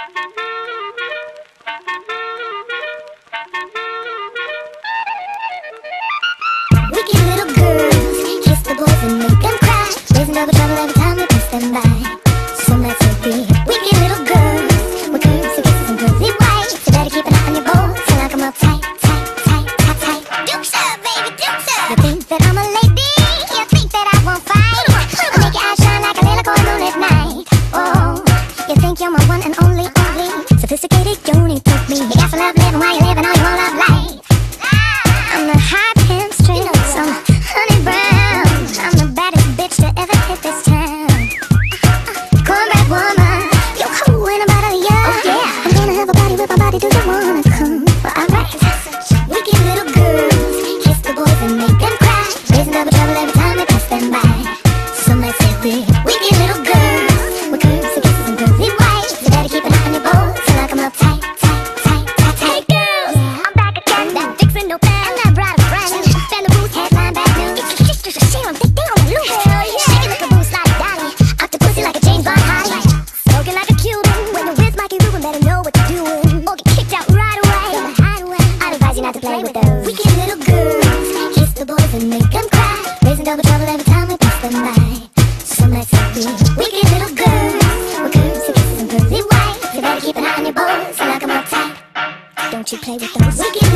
Wicked little girls, kiss the boys and make them cry. Raising double trouble every time we pass them by. So let's be wicked little girls with curves and kisses and pearly white. So better keep an eye on your bowl till I come up tight, tight, tight, tight, tight. Dukes up, baby, dukes up. You think that I'm a lady? You think that I won't fight? I'll make your eyes shine like a liliqoi moonlit night. Oh, you think you're my one and only sophisticated Yoni took me. You got some love living while you're living all your whole love life. I'm the hot pimpstress, I'm honeybrown. I'm the baddest bitch to ever hit this town. Cornbread woman, yo, cool in about a year. Oh yeah, I'm gonna have a body with my body. Do you wanna come? Well, alright. Wicked little girls, kiss the boys and make them cry. Raising double trouble every time we pass them by. So let's say we wicked little girls with curves and kisses and pearly white. So better keep an eye on your bowl till I come up tight, tight, tight, tight, tight. Hey girls, yeah. I'm back again. That Dixon no fan, and that brought a friend. Fan the boost, headline bad news. It's just a shame I'm thick, they on the loose. Hell yeah. Shaking like a boost like a dolly. Octopussy like a James Bond holly. Smoking like a Cuban. When you're with Mikey Rubin, better know what you're doing. Or get kicked out right away. I'd advise you not to play with those wicked little girls. Kiss the boys and make them cry. Raising double trouble every time we pass them by. So let's be wicked little girls with curves and kisses and pearly white. You better keep an eye on your bowl till I come up tight. Don't you play with those wicked